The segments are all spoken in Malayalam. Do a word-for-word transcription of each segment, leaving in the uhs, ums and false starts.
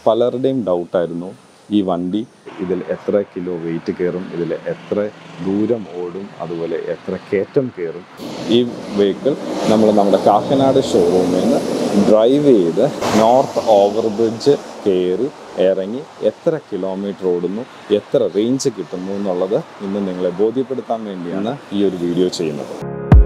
പലരുടെയും ഡൗട്ടായിരുന്നു ഈ വണ്ടി ഇതിൽ എത്ര കിലോ വെയിറ്റ് കയറും, ഇതിൽ എത്ര ദൂരം ഓടും, അതുപോലെ എത്ര കയറ്റം കയറും. ഈ വെഹിക്കിൾ നമ്മൾ നമ്മുടെ കാക്കനാട് ഷോറൂമിൽ നിന്ന് ഡ്രൈവ് ചെയ്ത് നോർത്ത് ഓവർ ബ്രിഡ്ജ് കയറി ഇറങ്ങി എത്ര കിലോമീറ്റർ ഓടുന്നു, എത്ര റേഞ്ച് കിട്ടുന്നു എന്നുള്ളത് ഇന്ന് നിങ്ങളെ ബോധ്യപ്പെടുത്താൻ വേണ്ടിയാണ് ഈ ഒരു വീഡിയോ ചെയ്യുന്നത്.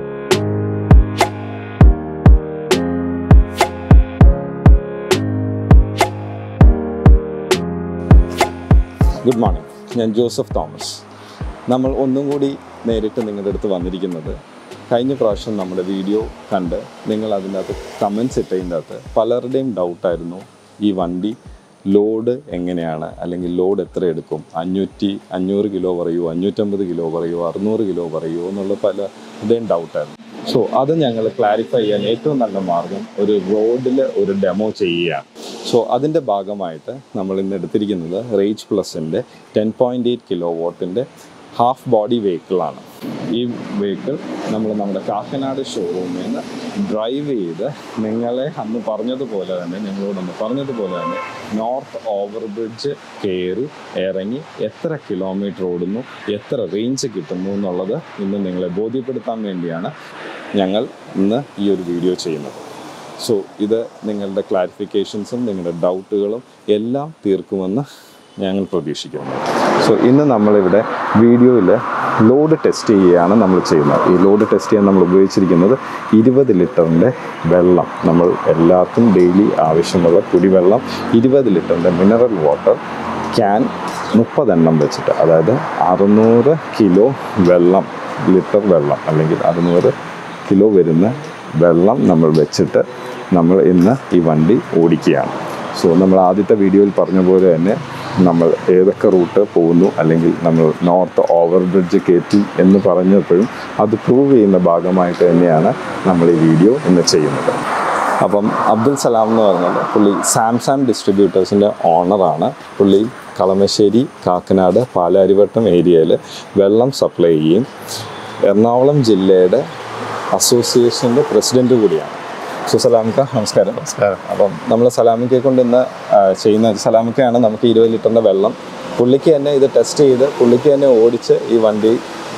ഗുഡ് മോർണിംഗ്, ഞാൻ ജോസഫ് തോമസ്. നമ്മൾ ഒന്നും കൂടി നേരിട്ട് നിങ്ങളുടെ അടുത്ത് വന്നിരിക്കുന്നത്, കഴിഞ്ഞ പ്രാവശ്യം നമ്മുടെ വീഡിയോ കണ്ട് നിങ്ങൾ അതിൻ്റെ അകത്ത് കമൻറ്റ്സ് ഇട്ടതിൻ്റെ അകത്ത് പലരുടെയും ഡൗട്ടായിരുന്നു ഈ വണ്ടി ലോഡ് എങ്ങനെയാണ്, അല്ലെങ്കിൽ ലോഡ് എത്ര എടുക്കും, അഞ്ഞൂറ്റി അഞ്ഞൂറ് കിലോ പറയുമോ, അഞ്ഞൂറ്റമ്പത് കിലോ പറയുമോ, അറുന്നൂറ് കിലോ പറയുമോ എന്നുള്ള പലരുടെയും ഡൗട്ടായിരുന്നു. സോ അത് ഞങ്ങൾ ക്ലാരിഫൈ ചെയ്യാൻ ഏറ്റവും നല്ല മാർഗം ഒരു റോഡിൽ ഒരു ഡെമോ ചെയ്യുകയാണ്. സോ അതിൻ്റെ ഭാഗമായിട്ട് നമ്മൾ ഇന്ന് എടുത്തിരിക്കുന്നത് റേജ് പ്ലസിൻ്റെ ടെൻ പോയിൻറ്റ് എയ്റ്റ് കിലോ വാട്ടിൻ്റെ ഹാഫ് ബോഡി വെഹിക്കിളാണ്. ഈ വെഹിക്കിൾ നമ്മൾ നമ്മുടെ കാക്കനാട് ഷോറൂമിൽ നിന്ന് ഡ്രൈവ് ചെയ്ത് നിങ്ങളെ അന്ന് പറഞ്ഞതുപോലെ തന്നെ നിങ്ങളോടൊന്ന് പറഞ്ഞതുപോലെ തന്നെ നോർത്ത് ഓവർ ബ്രിഡ്ജ് കയറി ഇറങ്ങി എത്ര കിലോമീറ്റർ ഓടുന്നു, എത്ര റേഞ്ച് കിട്ടുന്നു എന്നുള്ളത് ഇന്ന് നിങ്ങളെ ബോധ്യപ്പെടുത്താൻ വേണ്ടിയാണ് ഞങ്ങൾ ഇന്ന് ഈ ഒരു വീഡിയോ ചെയ്യുന്നത്. സോ ഇത് നിങ്ങളുടെ ക്ലാരിഫിക്കേഷൻസും നിങ്ങളുടെ ഡൗട്ടുകളും എല്ലാം തീർക്കുമെന്ന് ഞങ്ങൾ പ്രതീക്ഷിക്കുന്നു. സോ ഇന്ന് നമ്മളിവിടെ വീഡിയോയിൽ ലോഡ് ടെസ്റ്റ് ചെയ്യുകയാണ് നമ്മൾ ചെയ്യുന്നത്. ഈ ലോഡ് ടെസ്റ്റ് ചെയ്യാൻ നമ്മൾ ഉപയോഗിച്ചിരിക്കുന്നത് ഇരുപത് ലിറ്ററിൻ്റെ വെള്ളം, നമ്മൾ എല്ലാവർക്കും ഡെയിലി ആവശ്യമുള്ള കുടിവെള്ളം ഇരുപത് ലിറ്ററിൻ്റെ മിനറൽ വാട്ടർ ക്യാൻ മുപ്പതെണ്ണം വെച്ചിട്ട്, അതായത് അറുന്നൂറ് കിലോ വെള്ളം, ലിറ്റർ വെള്ളം അല്ലെങ്കിൽ അറുന്നൂറ് കിലോ വരുന്ന വെള്ളം നമ്മൾ വെച്ചിട്ട് നമ്മൾ ഇന്ന് ഈ വണ്ടി ഓടിക്കുകയാണ്. സോ നമ്മൾ ആദ്യത്തെ വീഡിയോയിൽ പറഞ്ഞ പോലെ തന്നെ നമ്മൾ ഏതൊക്കെ റൂട്ട് പോകുന്നു, അല്ലെങ്കിൽ നമ്മൾ നോർത്ത് ഓവർ ബ്രിഡ്ജ് കയറ്റി എന്ന് പറഞ്ഞപ്പോഴും അത് പ്രൂവ് ചെയ്യുന്ന ഭാഗമായിട്ട് തന്നെയാണ് നമ്മൾ ഈ വീഡിയോ ഇന്ന് ചെയ്യുന്നത്. അപ്പം അബ്ദുൽ സലാം എന്ന് പറഞ്ഞാൽ പുള്ളി സാംസങ് ഡിസ്ട്രിബ്യൂട്ടേഴ്സിൻ്റെ ഓണറാണ്. പുള്ളി കളമശ്ശേരി, കാക്കനാട്, പാലാരിവട്ടം ഏരിയയിൽ വെള്ളം സപ്ലൈ ചെയ്യും. എറണാകുളം ജില്ലയുടെ അസോസിയേഷൻ്റെ പ്രസിഡൻ്റ് കൂടിയാണ്. സോ സലാമിക്ക നമസ്കാരം. നമസ്കാരം. അപ്പം നമ്മൾ സലാമിക്കയെ കൊണ്ട് ഇന്ന് ചെയ്യുന്ന സലാമിക്കയാണ് നമുക്ക് ഇരുപത് ലിറ്ററിൻ്റെ വെള്ളം പുള്ളിക്ക് തന്നെ ഇത് ടെസ്റ്റ് ചെയ്ത് പുള്ളിക്ക് തന്നെ ഓടിച്ച് ഈ വണ്ടി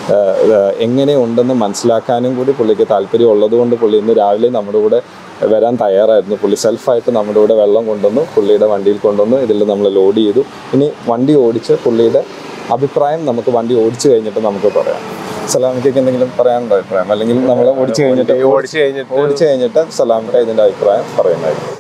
എങ്ങനെയുണ്ടെന്ന് മനസ്സിലാക്കാനും കൂടി പുള്ളിക്ക് താല്പര്യം ഉള്ളതുകൊണ്ട് പുള്ളി ഇന്ന് രാവിലെ നമ്മുടെ കൂടെ വരാൻ തയ്യാറായിരുന്നു. പുള്ളി സെൽഫായിട്ട് നമ്മുടെ കൂടെ വെള്ളം കൊണ്ടുവന്നു, പുള്ളിയുടെ വണ്ടിയിൽ കൊണ്ടുവന്നു, ഇതിൽ നമ്മൾ ലോഡ് ചെയ്തു. ഇനി വണ്ടി ഓടിച്ച് പുള്ളിയുടെ അഭിപ്രായം നമുക്ക് വണ്ടി ഓടിച്ചു കഴിഞ്ഞിട്ട് നമുക്ക് പറയാം. സലാമിക്ക് എന്തെങ്കിലും പറയാനുണ്ടോ അഭിപ്രായം, അല്ലെങ്കിൽ നമ്മൾ ഓടിച്ചു കഴിഞ്ഞിട്ട് ഓടിച്ചു കഴിഞ്ഞിട്ട് ഓടിച്ചു കഴിഞ്ഞിട്ട് സലാമിക്ക ഇതിൻ്റെ അഭിപ്രായം പറയുന്നതായിരിക്കും.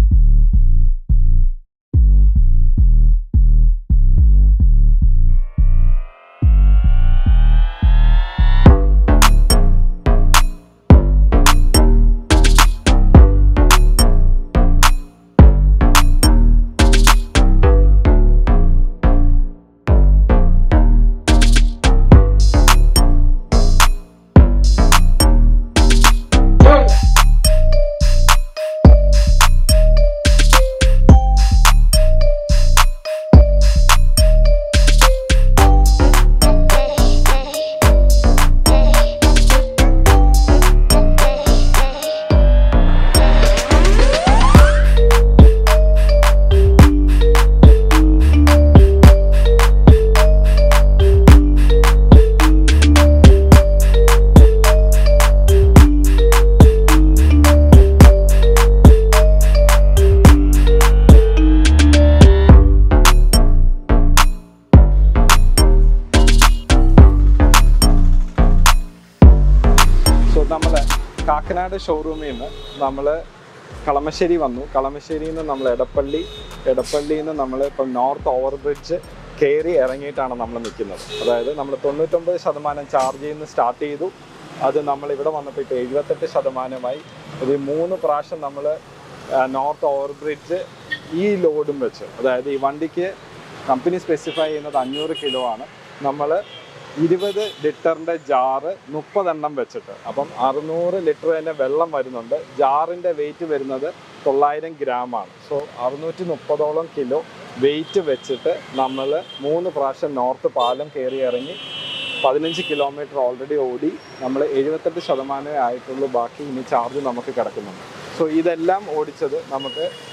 കാക്കനാട് ഷോറൂമിൽ നിന്ന് നമ്മൾ കളമശ്ശേരി വന്നു. കളമശ്ശേരിയിൽ നിന്ന് നമ്മൾ എടപ്പള്ളി, എടപ്പള്ളിയിൽ നിന്ന് നമ്മൾ ഇപ്പം നോർത്ത് ഓവർ ബ്രിഡ്ജ് കയറി ഇറങ്ങിയിട്ടാണ് നമ്മൾ നിൽക്കുന്നത്. അതായത് നമ്മൾ തൊണ്ണൂറ്റൊമ്പത് ശതമാനം ചാർജ് ചെയ്യുന്ന സ്റ്റാർട്ട് ചെയ്തു. അത് നമ്മൾ ഇവിടെ വന്നപ്പോൾ ഇപ്പോൾ എഴുപത്തെട്ട് ശതമാനമായി. ഒരു മൂന്ന് പ്രാവശ്യം നമ്മൾ നോർത്ത് ഓവർ ബ്രിഡ്ജ് ഈ ലോഡും വെച്ച്, അതായത് ഈ വണ്ടിക്ക് കമ്പനി സ്പെസിഫൈ ചെയ്യുന്നത് അഞ്ഞൂറ് കിലോ ആണ്. നമ്മൾ ഇരുപത് ലിറ്ററിൻ്റെ ജാറ് മുപ്പതെണ്ണം വെച്ചിട്ട്, അപ്പം അറുന്നൂറ് ലിറ്റർ തന്നെ വെള്ളം വരുന്നുണ്ട്. ജാറിൻ്റെ വെയിറ്റ് വരുന്നത് തൊള്ളായിരം ഗ്രാമാണ്. സോ അറുന്നൂറ്റി മുപ്പതോളം കിലോ വെയിറ്റ് വെച്ചിട്ട് നമ്മൾ മൂന്ന് പ്രാവശ്യം നോർത്ത് പാലം കയറി ഇറങ്ങി പതിനഞ്ച് കിലോമീറ്റർ ഓൾറെഡി ഓടി. നമ്മൾ എഴുപത്തെട്ട് ശതമാനമേ ആയിട്ടുള്ളൂ, ബാക്കി ഇനി ചാർജ് നമുക്ക് കിടക്കുന്നുണ്ട്. സോ ഇതെല്ലാം ഓടിച്ചത് നമുക്ക്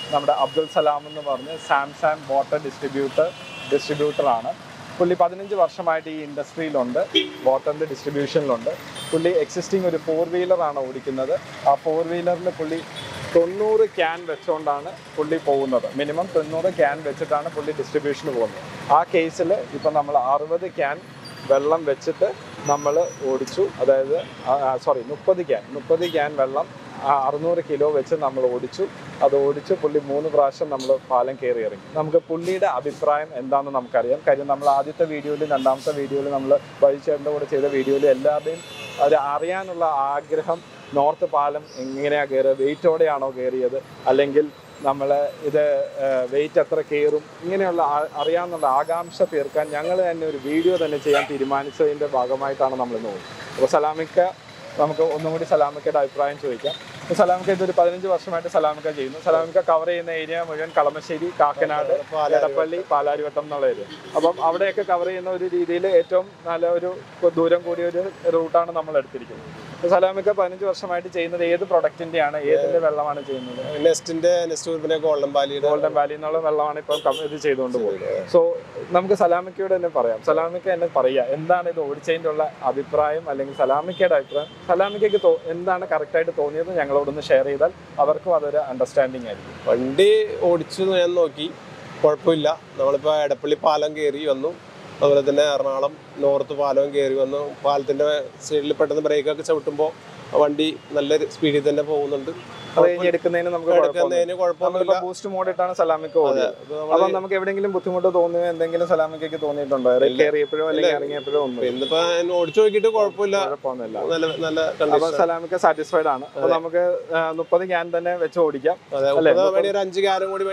നമ്മുടെ അബ്ദുൽ സലാം എന്ന് പറഞ്ഞ് സാംസങ് വാട്ടർ ഡിസ്ട്രിബ്യൂട്ടർ ഡിസ്ട്രിബ്യൂട്ടറാണ്. പുള്ളി പതിനഞ്ച് വർഷമായിട്ട് ഈ ഇൻഡസ്ട്രിയിലുണ്ട്, വാട്ടറിൻ്റെ ഡിസ്ട്രിബ്യൂഷനിലുണ്ട്. പുള്ളി എക്സിസ്റ്റിംഗ് ഒരു ഫോർ വീലറാണ് ഓടിക്കുന്നത്. ആ ഫോർ വീലറിൽ പുള്ളി തൊണ്ണൂറ് ക്യാൻ വെച്ചുകൊണ്ടാണ് പുള്ളി പോകുന്നത്. മിനിമം തൊണ്ണൂറ് ക്യാൻ വെച്ചിട്ടാണ് പുള്ളി ഡിസ്ട്രിബ്യൂഷന് പോകുന്നത്. ആ കേസിൽ ഇപ്പം നമ്മൾ അറുപത് ക്യാൻ വെള്ളം വെച്ചിട്ട് നമ്മൾ ഓടിച്ചു. അതായത് സോറി മുപ്പത് ക്യാൻ മുപ്പത് ക്യാൻ വെള്ളം അറുന്നൂറ് കിലോ വെച്ച് നമ്മൾ ഓടിച്ചു. അത് ഓടിച്ച് പുള്ളി മൂന്ന് പ്രാവശ്യം നമ്മൾ പാലം കയറി ഇറങ്ങി. നമുക്ക് പുള്ളിയുടെ അഭിപ്രായം എന്താണെന്ന് നമുക്കറിയാം. കാര്യം നമ്മൾ ആദ്യത്തെ വീഡിയോയിലും രണ്ടാമത്തെ വീഡിയോയിലും നമ്മൾ വഴിച്ചേട്ടൻ്റെ കൂടെ ചെയ്ത വീഡിയോയിൽ എല്ലാവരുടെയും അത് അറിയാനുള്ള ആഗ്രഹം, നോർത്ത് പാലം എങ്ങനെയാണ് കയറുക, വെയിറ്റോടെയാണോ കയറിയത്, അല്ലെങ്കിൽ നമ്മൾ ഇത് വെയിറ്റ് എത്ര കയറും, ഇങ്ങനെയുള്ള അറിയാമെന്നുള്ള ആകാംക്ഷ തീർക്കാൻ ഞങ്ങൾ തന്നെ ഒരു വീഡിയോ തന്നെ ചെയ്യാൻ തീരുമാനിച്ചതിൻ്റെ ഭാഗമായിട്ടാണ് നമ്മളിന്ന് പോകുന്നത്. അപ്പോൾ സലാമിക്ക, നമുക്ക് ഒന്നും കൂടി സലാമിക്കയുടെ അഭിപ്രായം ചോദിക്കാം. അപ്പോൾ സലാമിക്ക ഇതൊരു പതിനഞ്ച് വർഷമായിട്ട് സലാമിക്ക ചെയ്യുന്നു. സലാമിക്ക കവർ ചെയ്യുന്ന ഏരിയ മുഴുവൻ കളമശ്ശേരി, കാക്കനാട്, എടപ്പള്ളി, പാലാരിവട്ടം എന്നുള്ള ഏരിയ. അപ്പം അവിടെയൊക്കെ കവർ ചെയ്യുന്ന ഒരു രീതിയിൽ ഏറ്റവും നല്ല ഒരു ദൂരം കൂടിയ ഒരു റൂട്ടാണ് നമ്മൾ എടുത്തിരിക്കുന്നത്. സലാമിക്ക പതിനഞ്ച് വർഷമായിട്ട് ചെയ്യുന്നത് ഏത് പ്രൊഡക്റ്റിന്റെയാണ്, ഏതിന്റെ വെള്ളമാണ് ചെയ്യുന്നത്? നെസ്റ്റിന്റെ Nest Golden Valley Golden Valley എന്നുള്ള വെള്ളമാണ് ഇപ്പം ഇത് ചെയ്തുകൊണ്ട് പോകുന്നത്. സോ നമുക്ക് സലാമിക്കയോട് തന്നെ പറയാം. സലാമിക്ക എന്നെ പറയുക, എന്താണ് ഇത് ഓടിച്ചതിൻ്റെ ഉള്ള അഭിപ്രായം, അല്ലെങ്കിൽ സലാമിക്കയുടെ അഭിപ്രായം, സലാമിക്കയ്ക്ക് എന്താണ് കറക്റ്റായിട്ട് തോന്നിയത് ഞങ്ങളോടൊന്ന് ഷെയർ ചെയ്താൽ അവർക്കും അതൊരു അണ്ടർസ്റ്റാൻഡിങ് ആയിരിക്കും. വണ്ടി ഓടിച്ചു ഞാൻ നോക്കി, കുഴപ്പമില്ല. നമ്മളിപ്പോൾ എടപ്പള്ളി പാലം കയറി വന്നു, അതുപോലെ തന്നെ എറണാകുളം നോർത്ത് പാലവും കയറി വന്നു. പാലത്തിൻ്റെ സൈഡിൽ പെട്ടെന്ന് ബ്രേക്കൊക്കെ ചവിട്ടുമ്പോൾ വണ്ടി നല്ല സ്പീഡിൽ തന്നെ പോകുന്നുണ്ട്. എടുക്കുന്നതിന് നമുക്ക് കുഴപ്പമൊന്നുമില്ല. ബൂസ്റ്റ് മോഡിട്ടാണ് സലാമിക്ക പോകുന്നത്. അപ്പം നമുക്ക് എവിടെയെങ്കിലും ബുദ്ധിമുട്ട് തോന്നുകയോ എന്തെങ്കിലും സലാമിക്കയ്ക്ക് തോന്നിയിട്ടുണ്ടോ, കയറിയപ്പോഴോ അല്ലെങ്കിൽ ഇറങ്ങിയപ്പോഴോ ഒന്നും? ഇന്നിപ്പോ ഓടിച്ചു നോക്കിയിട്ട് കുഴപ്പമില്ല, നല്ല. അപ്പൊ സലാമിക്ക സാറ്റിസ്ഫൈഡ് ആണ്. അപ്പൊ നമുക്ക് മുപ്പത് ക്യാൻ തന്നെ വെച്ച് ഓടിക്കാം. ഒരു അഞ്ച് ക്യാനും കൂടി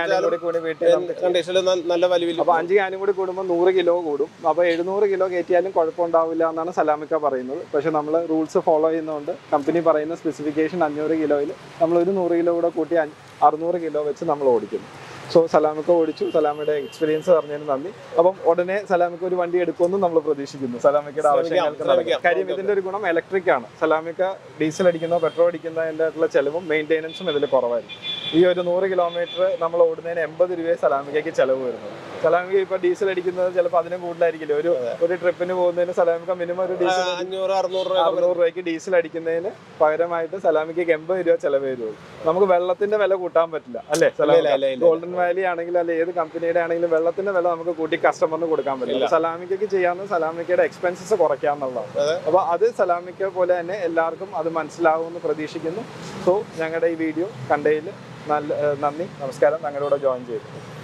നല്ല വലിയ. അപ്പൊ അഞ്ച് ക്യാനും കൂടി കൂടുമ്പോൾ നൂറ് കിലോ കൂടും. അപ്പൊ എഴുന്നൂറ് കിലോ കയറ്റിയാലും കുഴപ്പമുണ്ടാവില്ല എന്നാണ് സലാമിക്ക പറയുന്നത്. പക്ഷെ നമ്മൾ റൂൾസ് ഫോളോ ചെയ്യുന്നതുകൊണ്ട് കമ്പനി പറയുന്ന സ്പെസിഫിക്കേഷൻ അഞ്ഞൂറ് കിലോയിൽ നമ്മൾ ഒരു നൂറ് കിലോ കൂടെ കൂട്ടി അറുന്നൂറ് കിലോ വെച്ച് നമ്മൾ ഓടിക്കുന്നു. സോ സലാമിക്ക ഓടിച്ചു. സലാമിയുടെ എക്സ്പീരിയൻസ് പറഞ്ഞതിന് നന്ദി. അപ്പം ഉടനെ സലാമിക്ക ഒരു വണ്ടി എടുക്കുമെന്ന് നമ്മൾ പ്രതീക്ഷിക്കുന്നു. സലാമിക്കയുടെ ആവശ്യങ്ങൾക്ക് കാര്യം ഇതിന്റെ ഒരു ഗുണം ഇലക്ട്രിക് ആണ്. സലാമിക്ക ഡീസൽ അടിക്കുന്നോ പെട്രോൾ അടിക്കുന്നതിൻ്റെ ആയിട്ടുള്ള ചെലവും മെയിൻ്റെനൻസും ഇതിൽ കുറവായിരിക്കും. ഈ ഒരു നൂറ് കിലോമീറ്റർ നമ്മൾ ഓടുന്നതിന് എൺപത് രൂപയെ സലാമിക്കയ്ക്ക് ചെലവ് വരുന്നത്. സലാമിക്ക ഇപ്പൊ ഡീസൽ അടിക്കുന്നത് ചിലപ്പോൾ അതിനും കൂടുതലായിരിക്കില്ല. ഒരു ഒരു ട്രിപ്പിന് പോകുന്നതിന് സലാമിക്ക മിനിമം ഒരു ഡീസൽ അഞ്ഞൂറ് അറുന്നൂറ് അറുന്നൂറ് രൂപയ്ക്ക് ഡീസൽ അടിക്കുന്നതിന് പകരമായിട്ട് സലാമിക്കയ്ക്ക് എൺപത് രൂപ ചെലവ് വരുള്ളൂ. നമുക്ക് വെള്ളത്തിന്റെ വില കൂട്ടാൻ പറ്റില്ല അല്ലേ? ഗോൾഡൻ വാലി ആണെങ്കിലും അല്ലെ ഏത് കമ്പനിയുടെ ആണെങ്കിലും വെള്ളത്തിന്റെ വില നമുക്ക് കൂട്ടി കസ്റ്റമറിന് കൊടുക്കാൻ പറ്റില്ല. സലാമിക്കയ്ക്ക് ചെയ്യാവുന്ന സലാമിക്കയുടെ എക്സ്പെൻസസ് കുറയ്ക്കാന്നുള്ളതാണ്. അപ്പൊ അത് സലാമിക്ക പോലെ തന്നെ എല്ലാവർക്കും അത് മനസ്സിലാവുമെന്ന് പ്രതീക്ഷിക്കുന്നു. സോ ഞങ്ങളുടെ ഈ വീഡിയോ കണ്ടതിൽ നല്ല നന്ദി, നമസ്കാരം. ഞങ്ങളുടെ കൂടെ ജോയിൻ ചെയ്തു.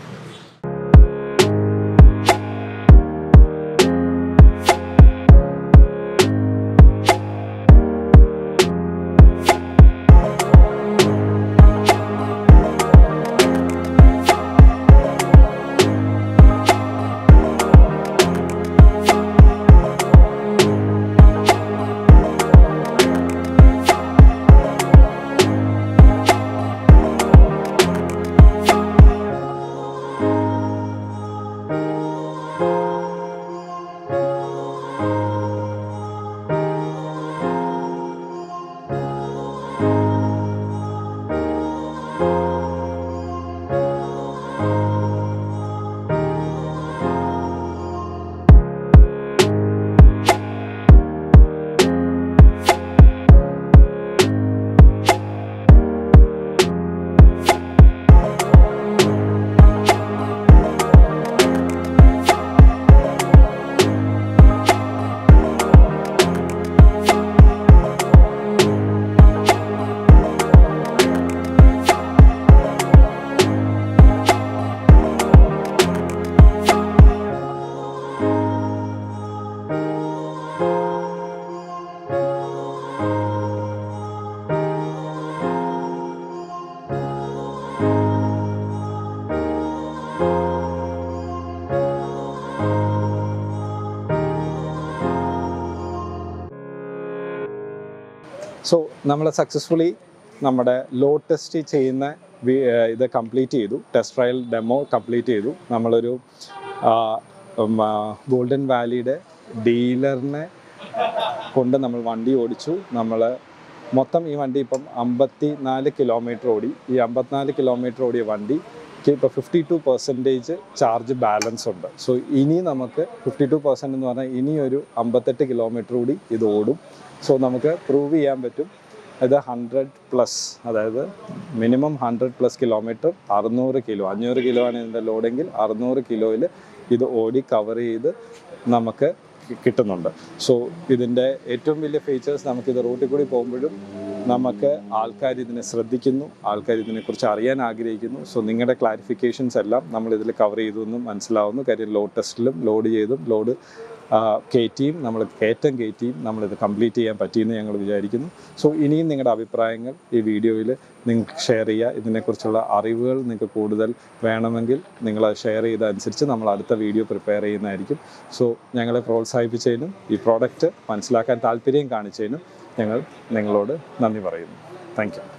സോ നമ്മൾ സക്സസ്ഫുള്ളി നമ്മുടെ ലോഡ് ടെസ്റ്റ് ചെയ്യുന്ന ഇത് കംപ്ലീറ്റ് ചെയ്തു. ടെസ്റ്റ് ട്രയൽ ഡെമോ കംപ്ലീറ്റ് ചെയ്തു. നമ്മളൊരു ഗോൾഡൻ വാലിയുടെ ഡീലറിനെ കൊണ്ട് നമ്മൾ വണ്ടി ഓടിച്ചു. നമ്മൾ മൊത്തം ഈ വണ്ടി ഇപ്പം അമ്പത്തി നാല് കിലോമീറ്റർ ഓടി. ഈ അമ്പത്തിനാല് കിലോമീറ്റർ ഓടിയ വണ്ടി ഇപ്പോൾ fifty two percentage charge balance ഉണ്ട്. സോ ഇനി നമുക്ക് ഫിഫ്റ്റി ടു പെർസെൻറ്റ് എന്ന് പറഞ്ഞാൽ ഇനിയൊരു അമ്പത്തെട്ട് കിലോമീറ്റർ കൂടി ഇത് ഓടും. സോ നമുക്ക് പ്രൂവ് ചെയ്യാൻ പറ്റും ഇത് ഹൺഡ്രഡ് പ്ലസ്, അതായത് മിനിമം ഹൺഡ്രഡ് പ്ലസ് കിലോമീറ്റർ, അറുന്നൂറ് കിലോ അഞ്ഞൂറ് കിലോ ആണ് ഇതിൻ്റെ ലോഡെങ്കിൽ അറുന്നൂറ് കിലോയിൽ ഇത് ഓടി കവർ ചെയ്ത് നമുക്ക് കിട്ടുന്നുണ്ട്. സോ ഇതിൻ്റെ ഏറ്റവും വലിയ ഫീച്ചേഴ്സ്, നമുക്കിത് റൂട്ടിൽ കൂടി പോകുമ്പോഴും നമുക്ക് ആൾക്കാർ ഇതിനെ ശ്രദ്ധിക്കുന്നു, ആൾക്കാർ ഇതിനെക്കുറിച്ച് അറിയാൻ ആഗ്രഹിക്കുന്നു. സോ നിങ്ങളുടെ ക്ലാരിഫിക്കേഷൻസ് എല്ലാം നമ്മളിതിൽ കവർ ചെയ്തു എന്നും മനസ്സിലാവുന്നു. കാര്യം ലോഡ് ടെസ്റ്റിലും ലോഡ് ചെയ്തും ലോഡ് കയറ്റിയും നമ്മൾ കയറ്റം കയറ്റിയും നമ്മളിത് കംപ്ലീറ്റ് ചെയ്യാൻ പറ്റിയെന്ന് ഞങ്ങൾ വിചാരിക്കുന്നു. സോ ഇനിയും നിങ്ങളുടെ അഭിപ്രായങ്ങൾ ഈ വീഡിയോയിൽ നിങ്ങൾക്ക് ഷെയർ ചെയ്യുക. ഇതിനെക്കുറിച്ചുള്ള അറിവുകൾ നിങ്ങൾക്ക് കൂടുതൽ വേണമെങ്കിൽ നിങ്ങളത് ഷെയർ ചെയ്തതനുസരിച്ച് നമ്മൾ അടുത്ത വീഡിയോ പ്രിപ്പയർ ചെയ്യുന്നതായിരിക്കും. സോ ഞങ്ങളെ പ്രോത്സാഹിപ്പിച്ചതിനും ഈ പ്രോഡക്റ്റ് മനസ്സിലാക്കാൻ താല്പര്യം കാണിച്ചതിനും ഞങ്ങൾ നിങ്ങളോട് നന്ദി പറയുന്നു. Thank U.